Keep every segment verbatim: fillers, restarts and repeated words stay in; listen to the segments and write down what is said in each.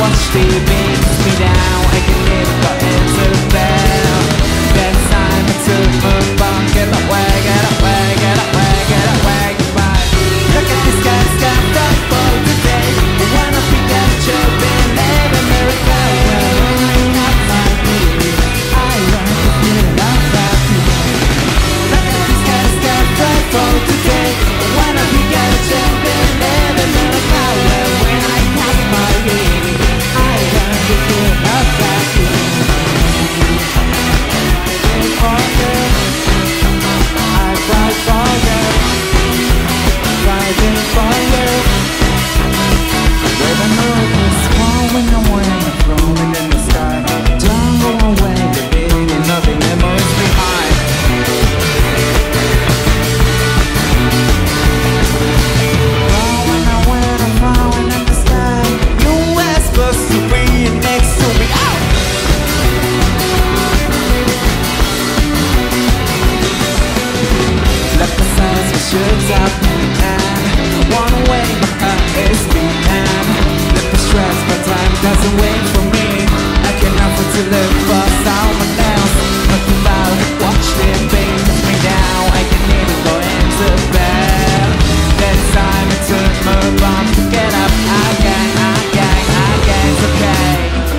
watch T V beats me down. I can never go into bed. Then it's time to move on. Get away, get away, get away, get away, goodbye. Look at this guy, this guy, fight for today. I wanna be that job and live in America. Well, not my baby, I want to feel love that today. Look at this guy, this guy, fight for today. I wanna be that job and live in America. Well, when I have my baby, I want to feel love that today. For you, I cry for you, fighting for you. Where the moon is falling away, floating in the sky. Don't go away, leaving nothing memories behind. Flowing away, I'm flowing in the sky. You were supposed to be next to me. Out. Let the signs be shoots up and one away, my heart is beating. Let the stress, but time doesn't wait for me. I can't afford to live for someone else. Nothing about it, watch them beat me down. I can even go into bed. Then it's time to move on, to get up again, again, again, it's okay.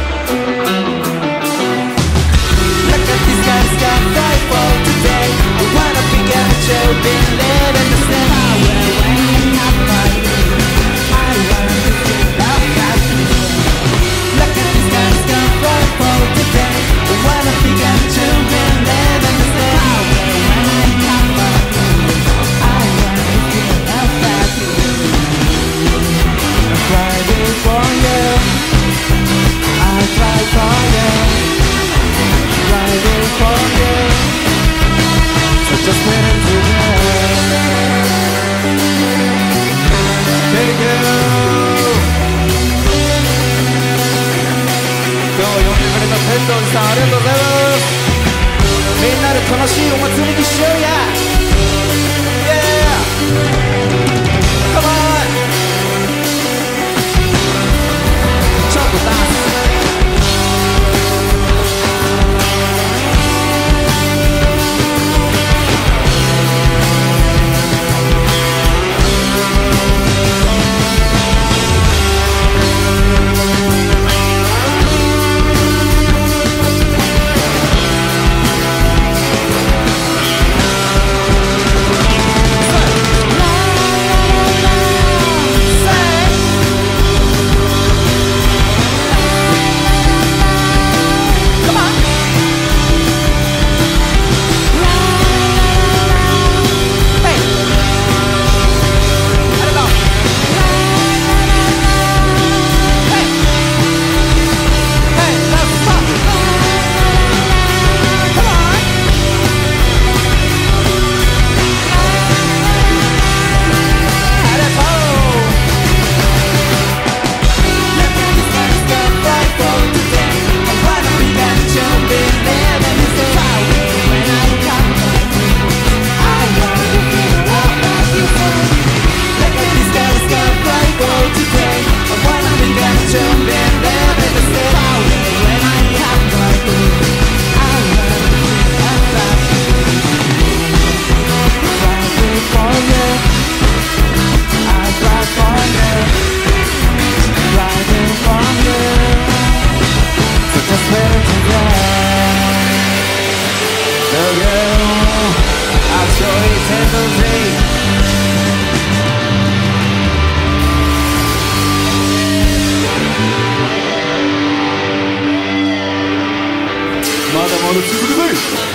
Look at these guys got fight for today. I wanna be a joke, been living the same way. When you have my baby, I wanna be feel love that today. Look at these guys got fight for today. I wanna be a joke, been living the same way. When I have my baby, I wanna be feel love that today. I cry for you, I cry for you. Riding for you, so just wait until then. Thank you. 今日呼んでくれた天童寺さんありがとうございます。みんなで楽しいお祭りにしようや。Yeah! Come on! ちょっとダンス。まだまだ続くぜ。